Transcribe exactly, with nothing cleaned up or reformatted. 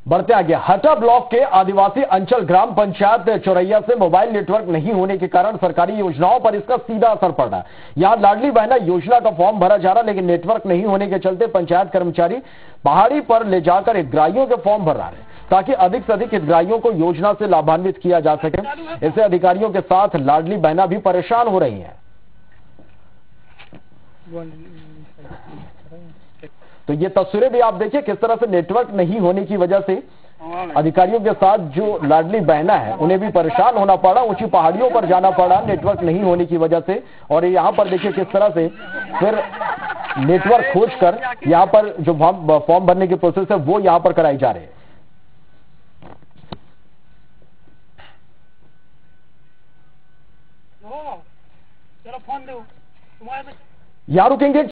बढ़ते आगे, हटा ब्लॉक के आदिवासी अंचल ग्राम पंचायत चौरैया से मोबाइल नेटवर्क नहीं होने के कारण सरकारी योजनाओं पर इसका सीधा असर पड़ रहा है। यहां लाडली बहना योजना का फॉर्म भरा जा रहा, लेकिन नेटवर्क नहीं होने के चलते पंचायत कर्मचारी पहाड़ी पर ले जाकर हितग्राहियों के फॉर्म भर रहे हैं ताकि अधिक से अधिक हितग्राहियों को योजना से लाभान्वित किया जा सके। इससे अधिकारियों के साथ लाडली बहना भी परेशान हो रही है। तो ये तस्वीरें भी आप देखिए किस तरह से नेटवर्क नहीं होने की वजह से अधिकारियों के साथ जो लाडली बहना है उन्हें भी परेशान होना पड़ा, ऊंची पहाड़ियों पर जाना पड़ा नेटवर्क नहीं होने की वजह से। और यहाँ पर देखिए किस तरह से फिर नेटवर्क खोजकर यहाँ पर जो फॉर्म भरने की प्रोसेस है वो यहाँ पर कराई जा रही है। यहाँ रुकेंगे।